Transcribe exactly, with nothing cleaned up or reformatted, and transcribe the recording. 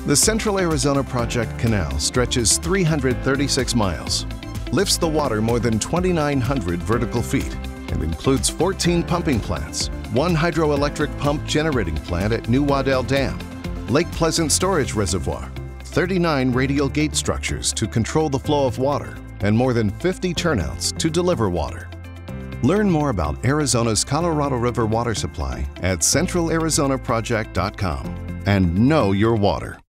The Central Arizona Project Canal stretches three hundred thirty-six miles, lifts the water more than twenty-nine hundred vertical feet, and includes fourteen pumping plants, one hydroelectric pump generating plant at New Waddell Dam, Lake Pleasant Storage Reservoir, thirty-nine radial gate structures to control the flow of water, and more than fifty turnouts to deliver water. Learn more about Arizona's Colorado River water supply at central arizona project dot com and know your water.